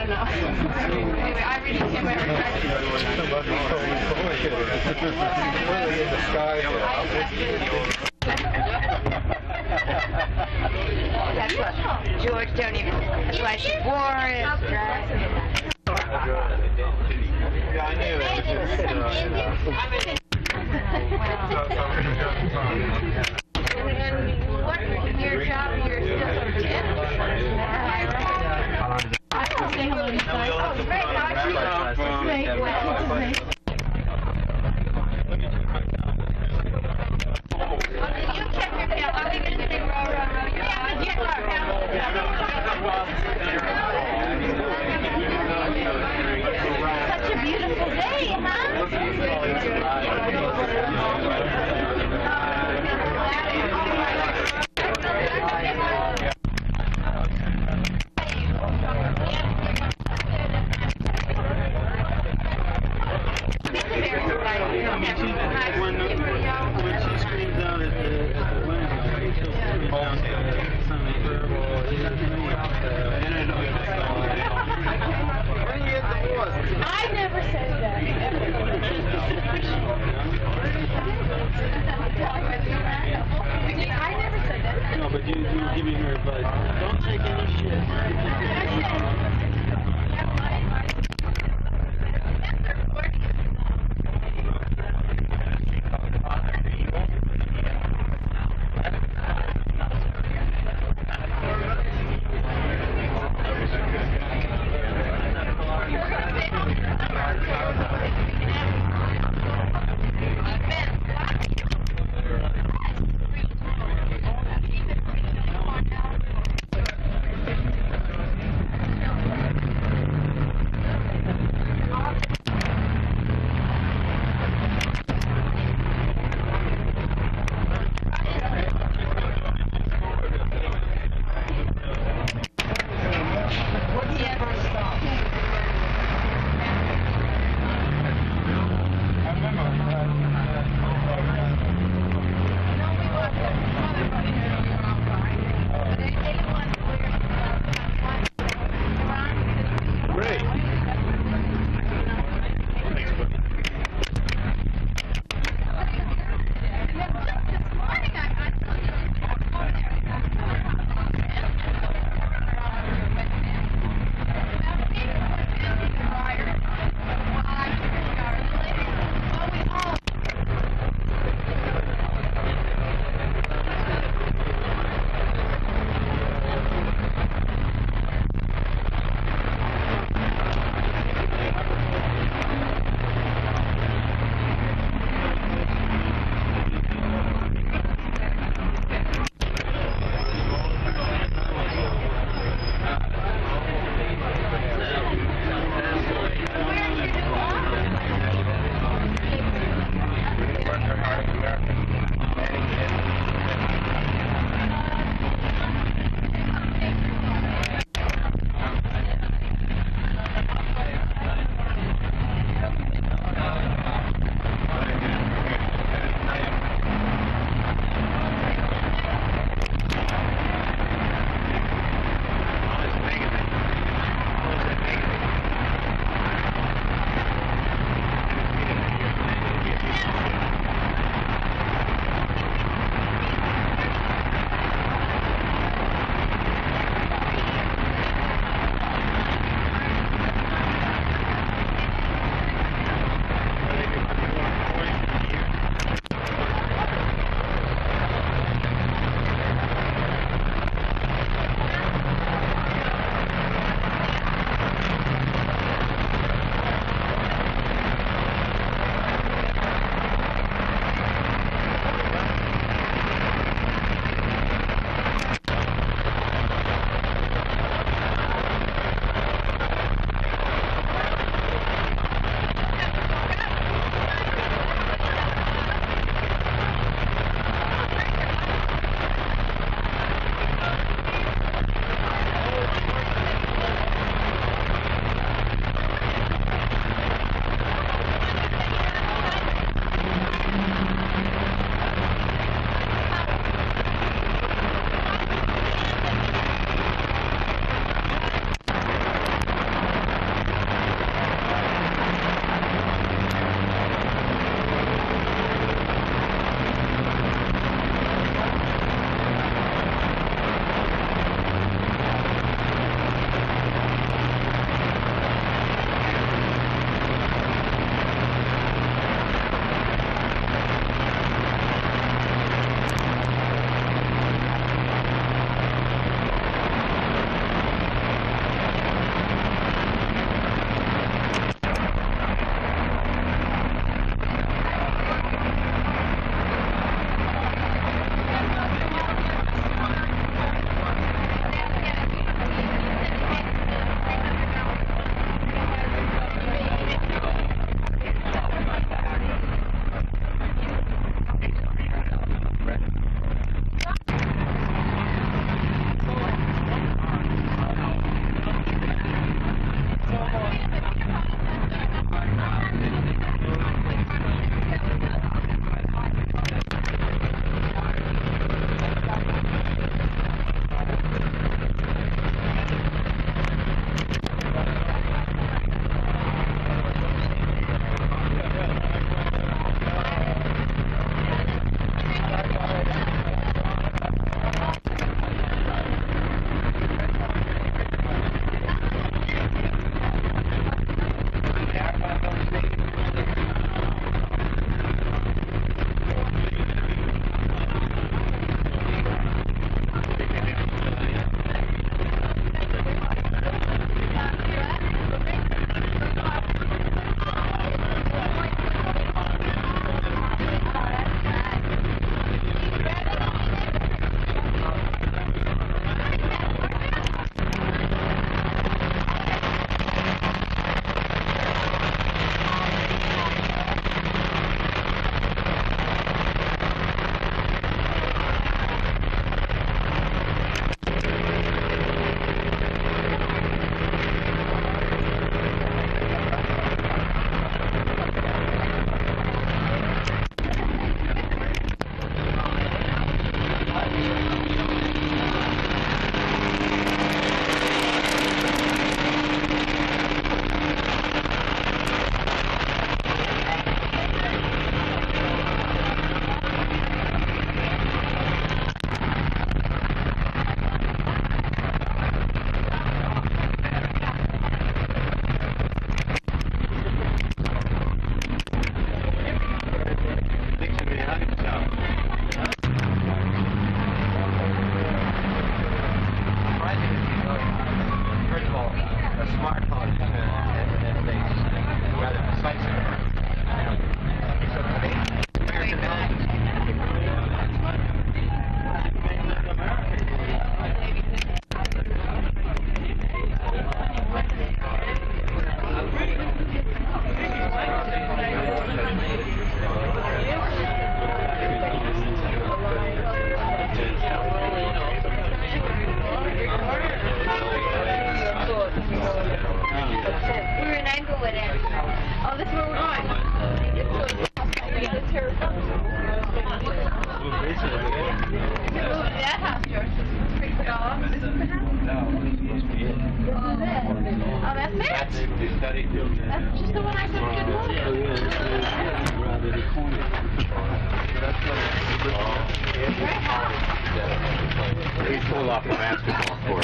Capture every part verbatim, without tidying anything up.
know. Anyway, I really can't remember. Really in the sky here. That's what George don't even. That's why she wore it. Yeah, I knew it. And what's your job here? I don't think I'm going to say. Oh, great. Great. You check your tail. Are we going to say row, row, row? Yeah, check our Such a beautiful day, huh? That's the study field. That's just the one I said good luck. Oh, yeah, this is around in the corner. That's what we pulled off the basketball court.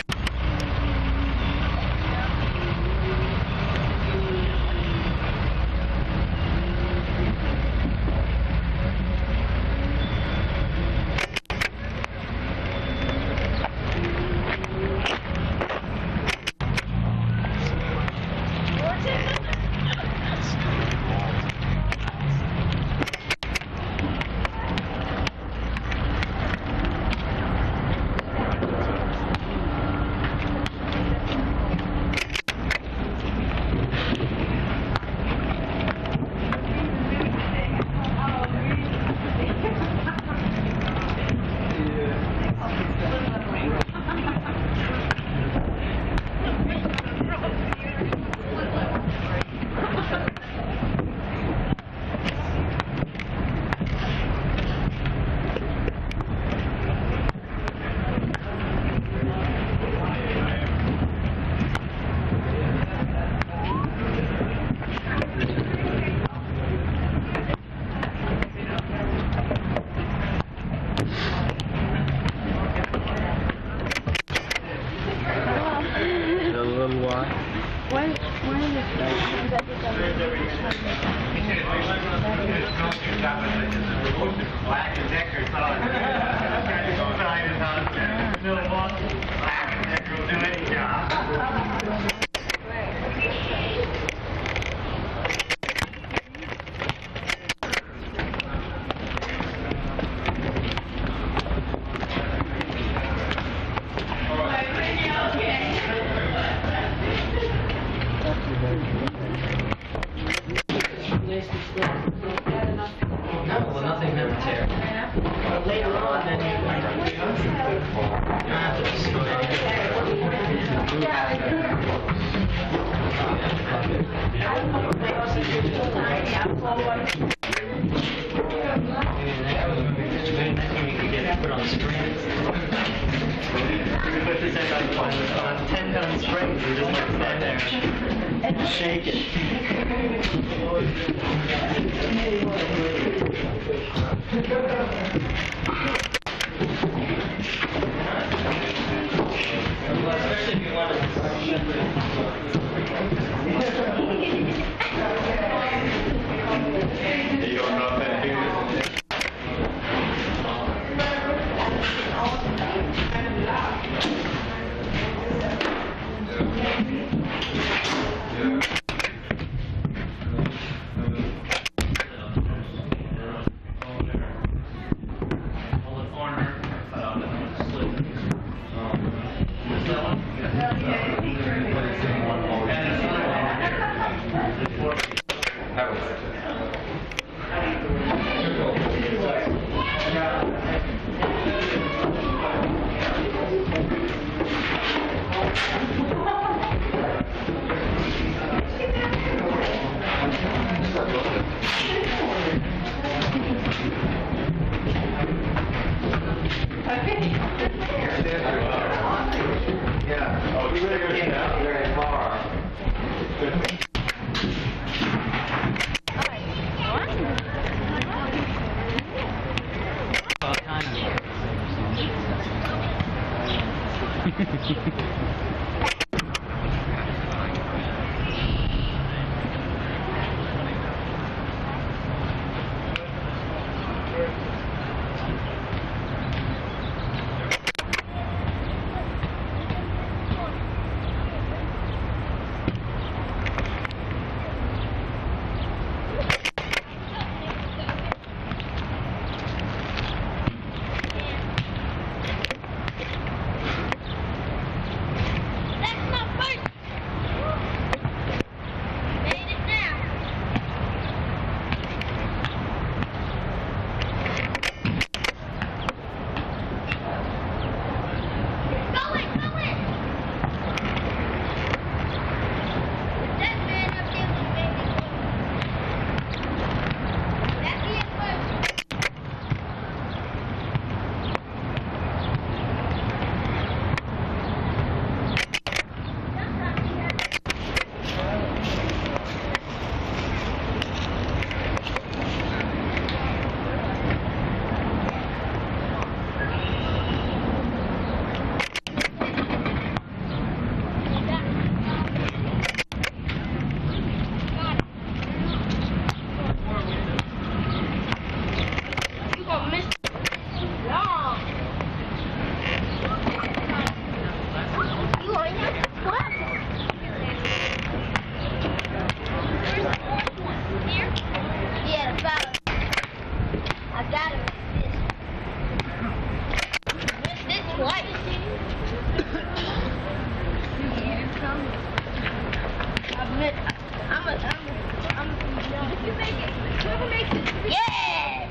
I'm a, I'm a, I'm a, if you make it, whoever makes it. Yeah!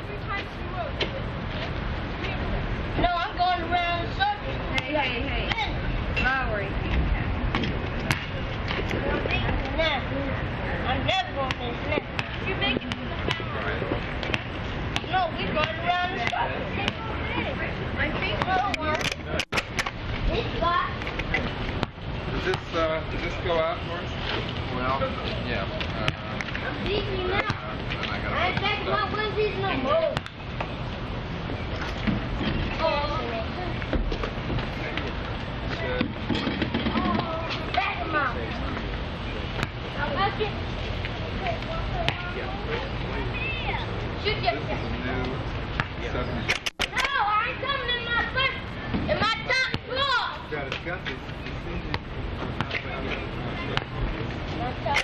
No, I'm going around the circle. Hey, hey, hey. Lowry. Nah, I'm never going to miss that. You make it. No, we're going around the circle. My feet will work. This spot. Does this, uh, does this go out for us? Well, yeah. Uh, These me now. and I gotta I ain't put back some my stuff. onesies no more. Oh, Should. back them out. Now, watch it. Shoot This is yourself. a new seventy. No, I ain't coming in my first, in my top floor. Yeah, it's got this. My top.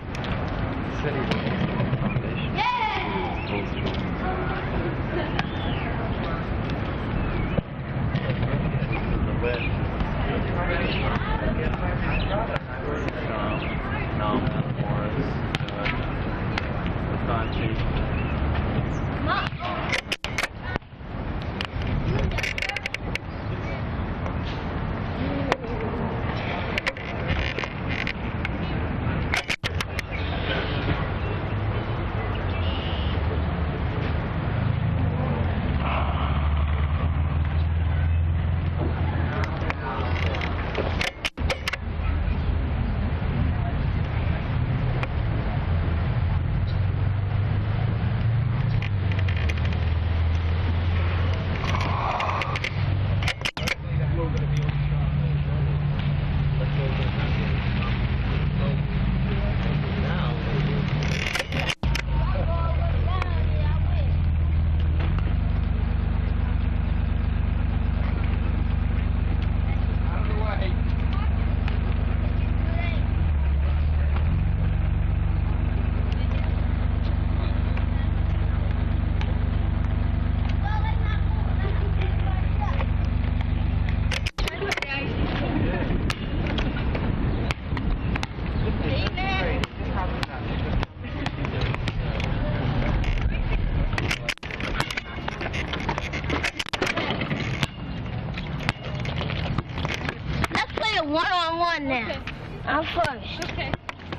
One-on-one now. Okay. I'm first. Okay.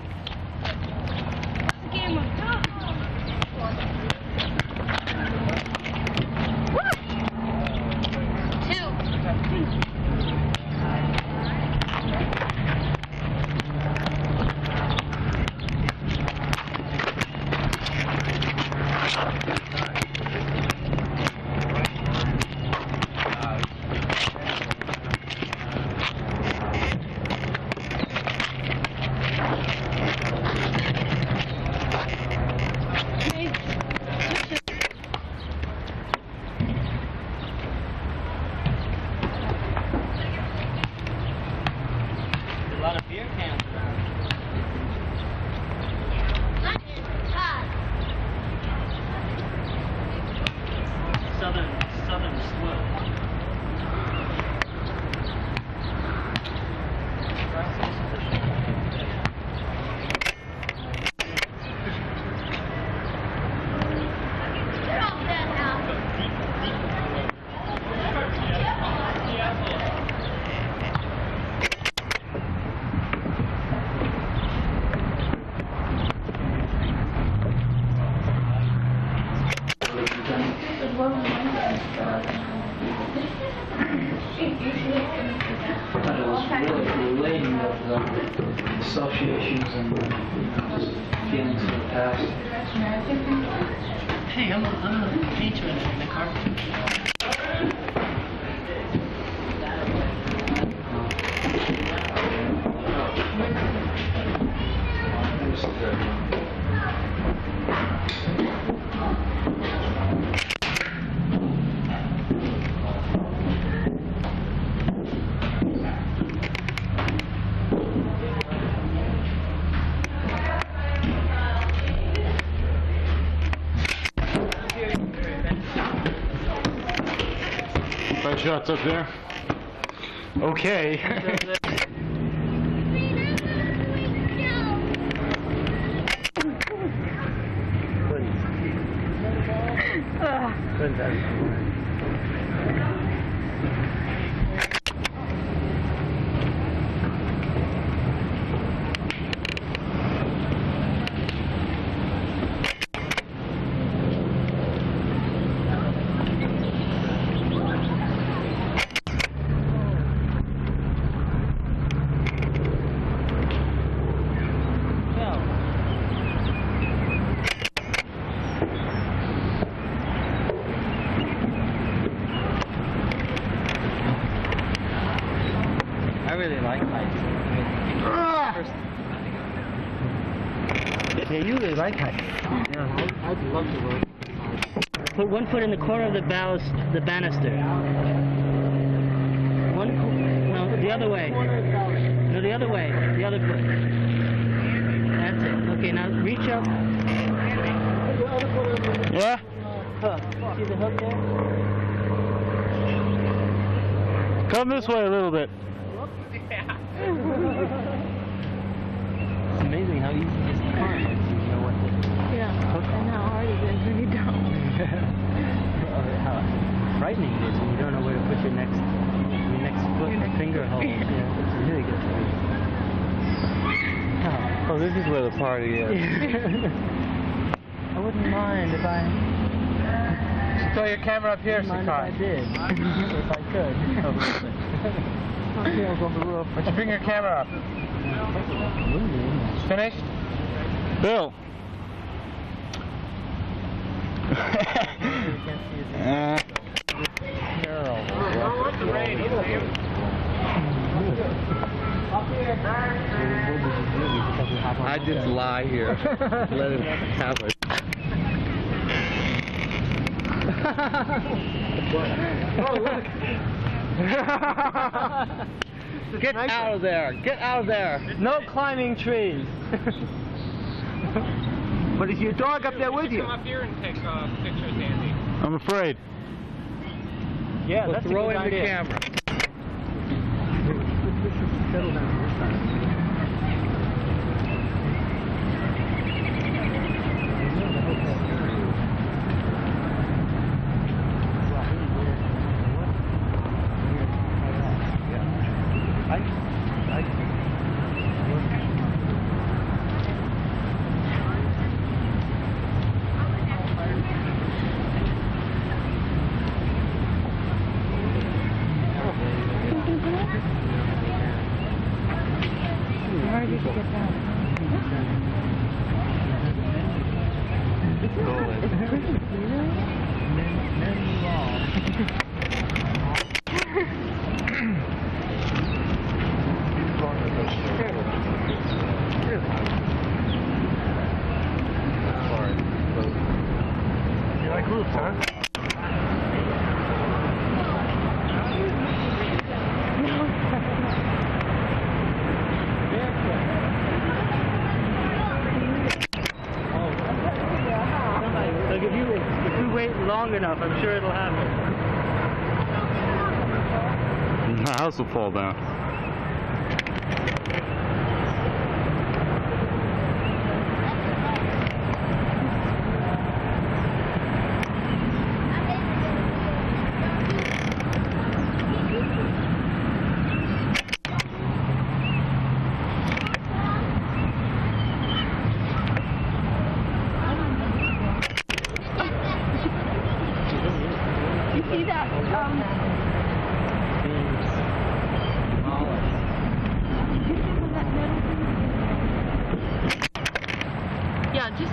Game of top. Two. Associations and just feelings of the past. Hey, I'm a, I'm a painter in the carpet. Five shots up there. Okay. said that. I really like heights. Yeah, you really like heights. Yeah, I'd, I'd love to work. Put one foot in the corner of the ballast, the banister. One, no, the other way. No, the other way. The other foot. That's it. Okay, now reach up. Yeah. Hook. See the hook there? Come this way a little bit. It's amazing how easy it is to climb once you know what to Yeah, hook on. and how hard it is when you don't. Or how frightening it is when you don't know where to put your next your next foot Your next finger foot. hole. Yeah, it's really good. Oh, Oh, this is where the party is. I wouldn't mind if I. Throw your camera up here, Wouldn't mind if I did. If I could. A little bit. Tails on the roof. Why don't you bring your camera up? Finished? Bill. Uh, I just lie here. Let him have it. Oh, look. Get out of there! Get out of there! No climbing trees. But is your dog up there with you? Come up here and take uh, pictures, Andy. I'm afraid. Yeah, We'll that's a throw good in idea. the camera. Settle down this side. Where did you get that? It's pretty, really? You like roofs, huh? Like if you if we wait long enough, I'm sure it'll happen. The house will fall down. You see that? Um, yeah, just.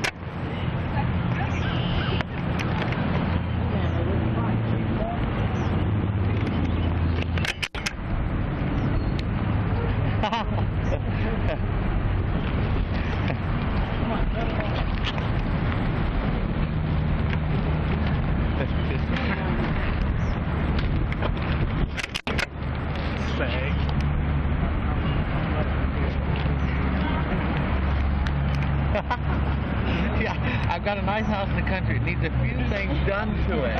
Yeah, I've got a nice house in the country. It needs a few things done to it.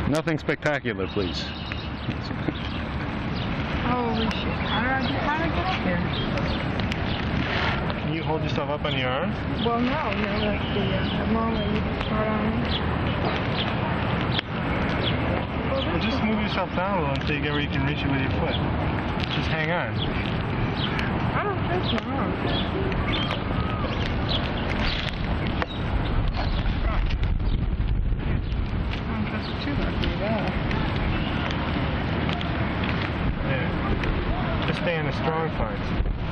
Nothing spectacular, please. Holy shit. How did I get, how did I get up here? Can you hold yourself up on your arms? Well, no, no, that's the uh, long way you start on. Well, just move yourself down a little until you get where you can reach it with your foot. Just hang on. I don't think so. I don't trust you too much with that. Yeah. Just stay in the strong parts.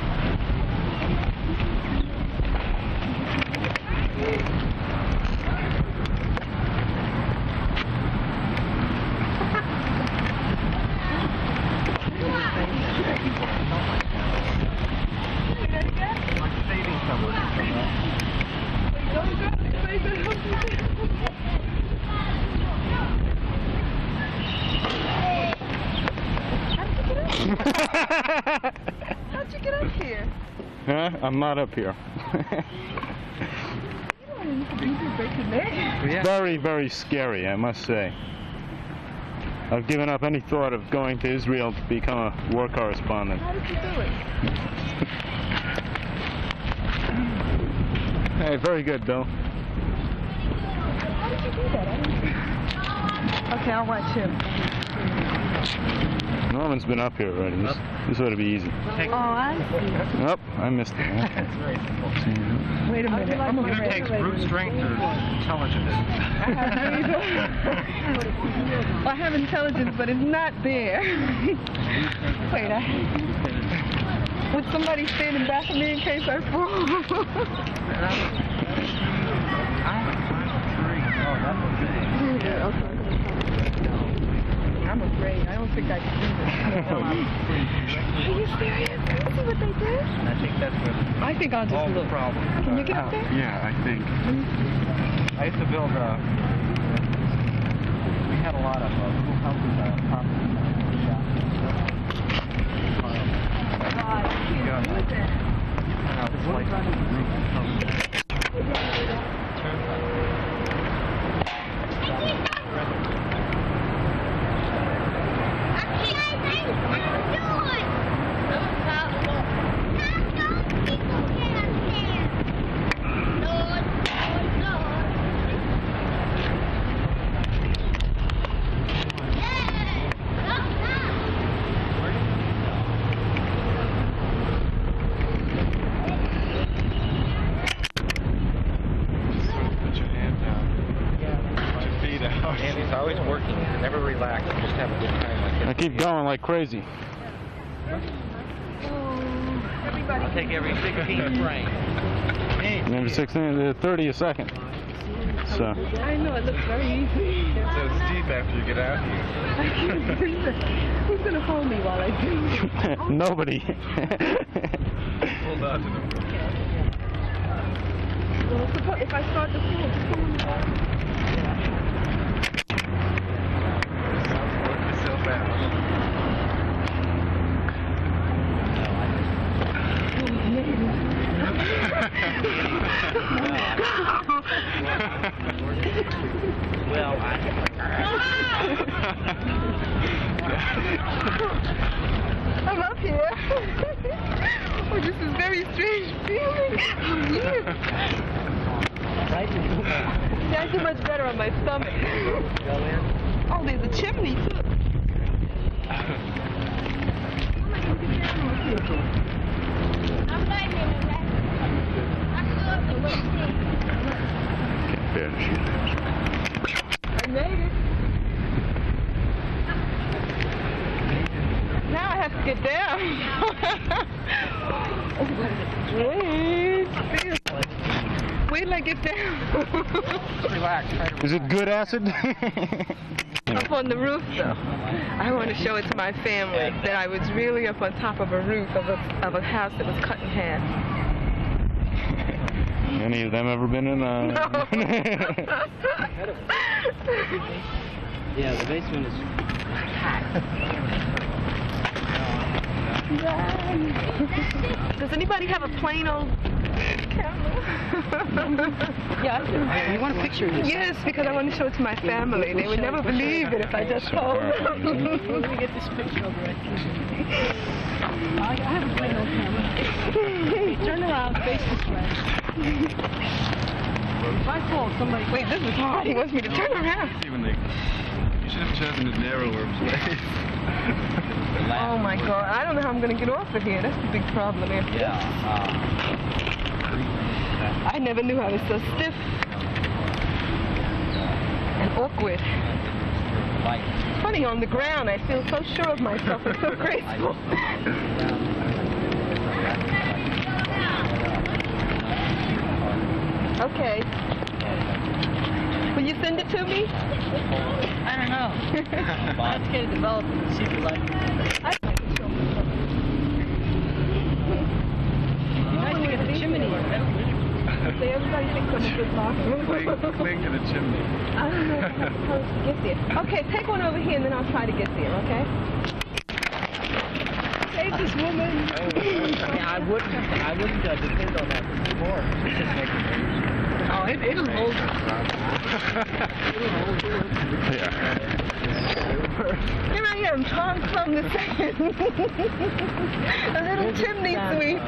How'd you get up here? Huh? I'm not up here. Very, very scary, I must say. I've given up any thought of going to Israel to become a war correspondent. How did you do it? Hey, very good, Bill. How did you do that? I didn't... Okay, I'll watch him. Norman's been up here already. This, this ought to be easy. Oh, I see. Nope, I missed it. Okay. Wait a minute. I'm It either takes brute strength or intelligence. I have, well, I have intelligence, but it's not there. Wait, I... Would somebody stand in back of me in case I fall? Oh, that's okay. Okay. I'm afraid. I don't think I can do this. Are you serious? Can you see what they did? I think that's where I think I'll just all the look. problem. Can you get up there? Yeah, I think. I used to build, uh, we had a lot of uh, little houses, uh, properties, uh, shops. God, I can't do that. And I was like, Andy's always working, never relax, just have a good time. I keep going like crazy. I'll take every sixteen frame. Every sixteen, uh, thirty a second. So. I know, it looks very easy. So steep after you get out here. I can't breathe. Who's going to hold me while I do this? Nobody. Hold on to them. Well, suppose if I start the pool, just pull me back. Look yourself out. Well, I... I'm up here. Oh, this is very strange feeling. Oh, weird. Yeah, I do much better on my stomach. Oh, there's a chimney, too. Can't bear to shoot. I made it. Now I have to get down. Wait. Wait till I get down. Relax. Try to Is it good acid? Up on the roof, though. I want to show it to my family that I was really up on top of a roof of a, of a house that was cut in half. Any of them ever been in a... No. Yeah, the basement is packed. Does anybody have a plain old camera? Yeah. You want a picture of this? Yes, because I want to show it to my family. They would never believe it if I just told them. Let me get this picture over right here. I have a great old camera. Okay, turn around, face this way. If I fall, somebody... Wait, this is hard. He wants me to turn around. Even like, you should have chosen a narrower place. Oh my God. I don't know how I'm going to get off of here. That's the big problem here. Yeah. I never knew I was so stiff and awkward. It's funny, on the ground I feel so sure of myself and so graceful. Okay. Will you send it to me? I don't know. I have to get it developed and see if you like it. I Nice to get the chimney in. See, everybody thinks I'm a good boxer. Cling, cling to the chimney. I don't know how I'm supposed to get there. Okay, take one over here and then I'll try to get there, okay? Save this woman. Yeah, I wouldn't. I wouldn't uh, depend on that before. It's just making things. Oh, it, it'll hold. Yeah. Here I am, trying from the sand. A little chimney sweep.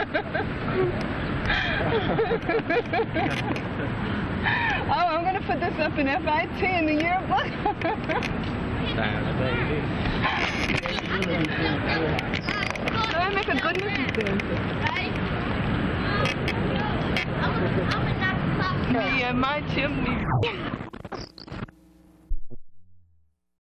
Oh, I'm going to put this up in F I T in the yearbook. So I make a good Missus Dancer. Me and my chimney.